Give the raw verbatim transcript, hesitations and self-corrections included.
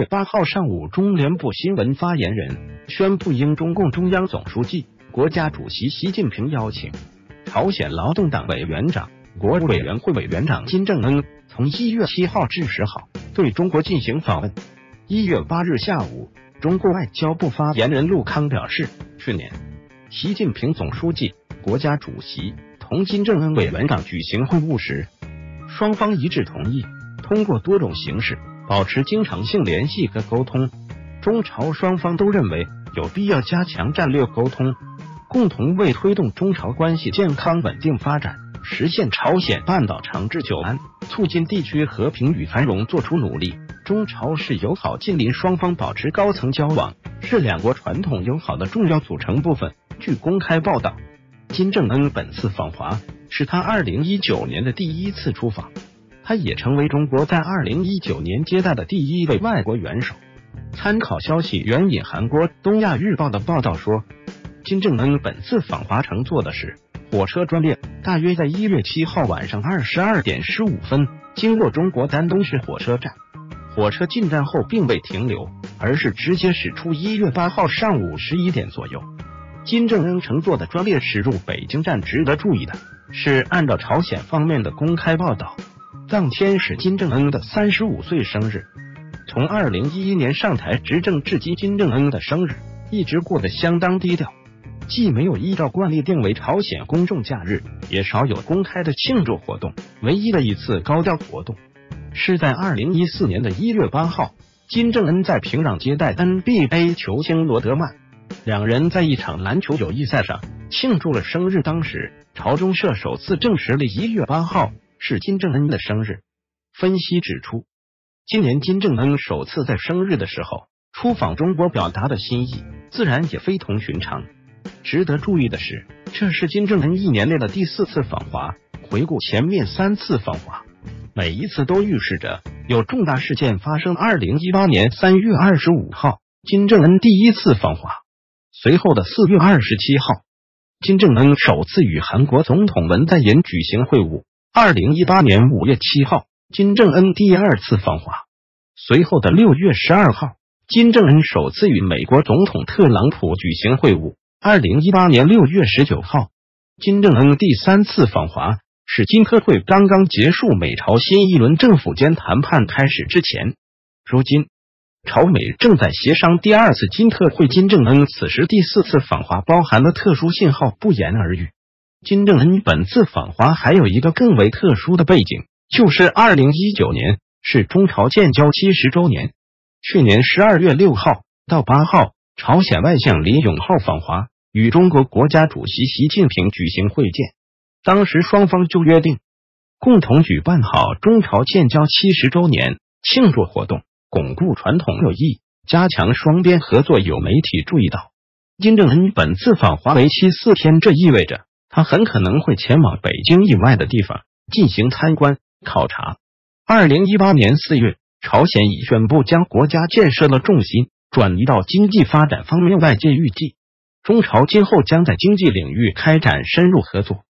八号上午，中联部新闻发言人宣布，应中共中央总书记、国家主席习近平邀请，朝鲜劳动党委员长、国务委员会委员长金正恩从一月七号至十号对中国进行访问。一月八日下午，中国外交部发言人陆康表示，去年习近平总书记、国家主席同金正恩委员长举行会晤时，双方一致同意通过多种形式保持经常性联系和沟通。中朝双方都认为有必要加强战略沟通，共同为推动中朝关系健康稳定发展，实现朝鲜半岛长治久安，促进地区和平与繁荣做出努力。中朝是友好近邻双方保持高层交往，是两国传统友好的重要组成部分。据公开报道，金正恩本次访华是他二零一九年的第一次出访，他也成为中国在二零一九年接待的第一位外国元首。参考消息援引韩国东亚日报的报道说，金正恩本次访华乘坐的是火车专列，大约在一月七号晚上二十二点十五分经过中国丹东市火车站。火车进站后并未停留，而是直接驶出。一月八号上午十一点左右，金正恩乘坐的专列驶入北京站。值得注意的是，按照朝鲜方面的公开报道，当天是金正恩的三十五岁生日。从二零一一年上台执政至今，金正恩的生日一直过得相当低调，既没有依照惯例定为朝鲜公众假日，也少有公开的庆祝活动。唯一的一次高调活动是在二零一四年的一月八号，金正恩在平壤接待 N B A 球星罗德曼，两人在一场篮球友谊赛上庆祝了生日。当时朝中社首次证实了一月八号是金正恩的生日。分析指出，今年金正恩首次在生日的时候出访中国，表达的心意自然也非同寻常。值得注意的是，这是金正恩一年内的第四次访华。回顾前面三次访华，每一次都预示着有重大事件发生。二零一八年三月二十五号，金正恩第一次访华，随后的四月二十七号，金正恩首次与韩国总统文在寅举行会晤。二零一八年五月七号，金正恩第二次访华，随后的六月十二号，金正恩首次与美国总统特朗普举行会晤。二零一八年六月十九号，金正恩第三次访华，是金特会刚刚结束，美朝新一轮政府间谈判开始之前。如今朝美正在协商第二次金特会，金正恩此时第四次访华包含的特殊信号不言而喻。金正恩本次访华还有一个更为特殊的背景，就是二零一九年是中朝建交七十周年。去年十二月六号到八号，朝鲜外相李永浩访华，与中国国家主席习近平举行会见。当时双方就约定共同举办好中朝建交七十周年庆祝活动，巩固传统友谊，加强双边合作。有媒体注意到，金正恩本次访华为期四天，这意味着他很可能会前往北京以外的地方进行参观考察。二零一八年四月，朝鲜已宣布将国家建设的重心转移到经济发展方面，外界预计中朝今后将在经济领域开展深入合作。